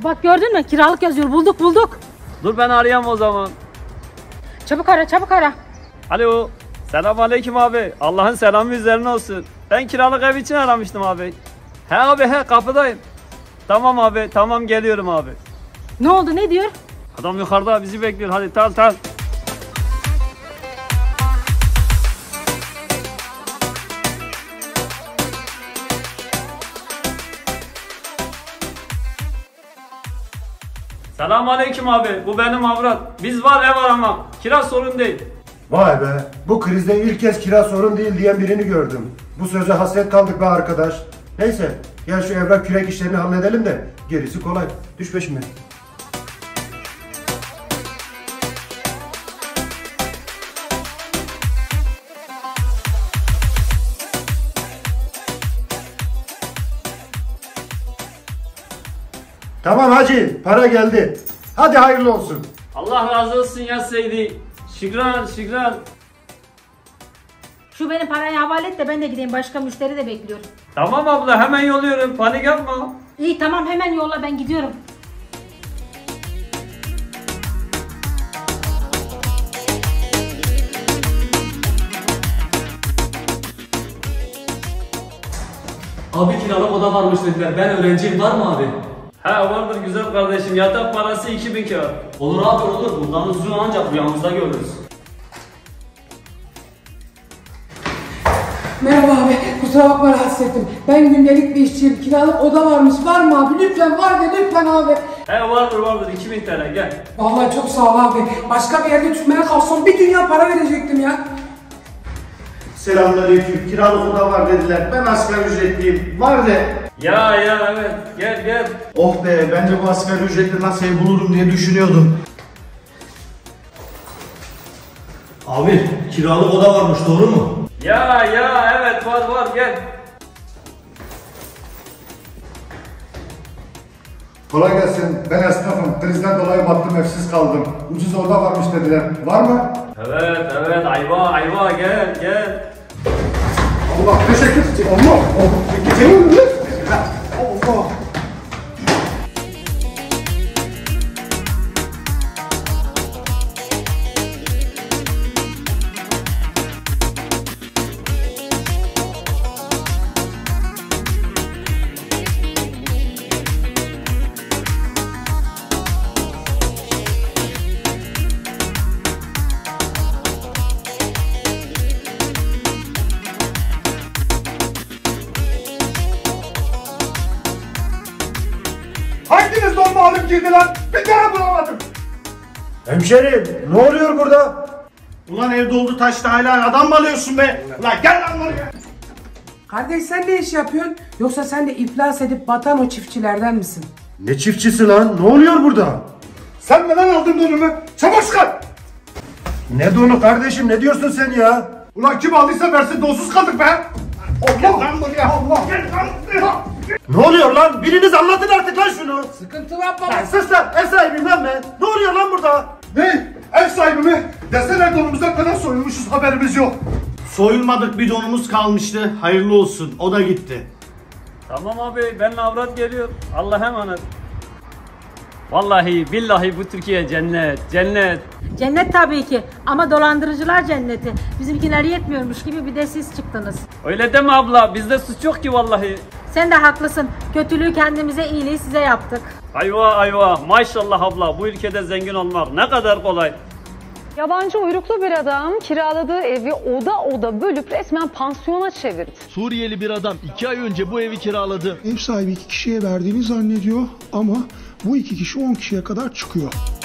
Bak gördün mü? Kiralık yazıyor. Bulduk bulduk. Dur ben arayayım o zaman. Çabuk ara çabuk ara. Alo. Selamünaleyküm abi. Allah'ın selamı üzerine olsun. Ben kiralık ev için aramıştım abi. He abi he kapıdayım. Tamam abi tamam geliyorum abi. Ne oldu ne diyor? Adam yukarıda bizi bekliyor. Hadi tal. Selamünaleyküm abi. Bu benim avrat. Biz var ev arama. Kira sorun değil. Vay be, bu krizde ilk kez kira sorun değil diyen birini gördüm. Bu söze hasret kaldık be arkadaş. Neyse, gel şu evrak kürek işlerini halledelim de gerisi kolay. Düş peşime. Tamam hacı, para geldi. Hadi hayırlı olsun. Allah razı olsun ya Seydi. Şükran. Şu benim parayı havale et de ben de gideyim. Başka müşteri de bekliyor. Tamam abla hemen yolluyorum. Panik yapma. İyi tamam hemen yolla ben gidiyorum. Abi kiralık oda varmış dediler. Ben öğrenciyim, var mı abi? He vardır güzel kardeşim. Yatak parası 2000 kağıt. Olur abi olur. Bundan uzun ancak rüyamızda görürüz. Merhaba abi, kusura bakma rahatsız ettim. Ben gündelik bir işçiyim. Kiralık oda varmış. Var mı abi? Lütfen var de lütfen abi. He vardır 2000 TL gel. Vallahi çok sağ ol abi. Başka bir yerde tutmaya kalsam bir dünya para verecektim ya. Selamünaleyküm. Kiralık oda var dediler. Ben asgari ücretliyim. Var de. Ya evet gel. Oh be, ben de bu asgari ücretli nasıl ev bulurum diye düşünüyordum. Abi kiralık oda varmış, doğru mu? Ya evet var gel. Kolay gelsin. Ben esnafım. Krizden dolayı battım, evsiz kaldım. Ucuz oda varmış dediler. Var mı? Evet ayva gel. Allah teşekkür ederim. Allah. Allah. Hanginiz normal alıp girdi lan? Bir tane bulamadım. Hemşerim, ne oluyor burada? Ulan ev doldu taştı, hala adam mı alıyorsun be? Ulan gel lan buraya. Kardeş sen ne iş yapıyorsun? Yoksa sen de iflas edip batan o çiftçilerden misin? Ne çiftçisi lan? Ne oluyor burada? Sen neden aldın donumu? Çabuk çıkar. Ne donu kardeşim? Ne diyorsun sen ya? Ulan kim aldıysa versin, donsuz kaldık be. Gel lan buraya. Allah. Gel lan buraya. Ne oluyor lan? Biriniz anlatın artık lan şunu. Sıkıntı var baba. Lan sus lan, ev sahibiyim lan ben. Ne oluyor lan burada? Ne? Ev sahibi mi? Desene donumuza kadar soyulmuşuz, haberimiz yok. Soyulmadık, bir donumuz kalmıştı. Hayırlı olsun, o da gitti. Tamam abi benimle avrat geliyor. Allah'a emanet. Vallahi billahi bu Türkiye cennet. Cennet tabii ki ama dolandırıcılar cenneti. Bizimkiler yetmiyormuş gibi bir de siz çıktınız. Öyle deme abla bizde suç yok ki vallahi. Sen de haklısın. Kötülüğü kendimize, iyiliği size yaptık. Ayva maşallah abla bu ülkede zengin olmak ne kadar kolay. Yabancı uyruklu bir adam kiraladığı evi oda bölüp resmen pansiyona çevirdi. Suriyeli bir adam 2 ay önce bu evi kiraladı. Ev sahibi 2 kişiye verdiğini zannediyor ama bu 2 kişi 10 kişiye kadar çıkıyor.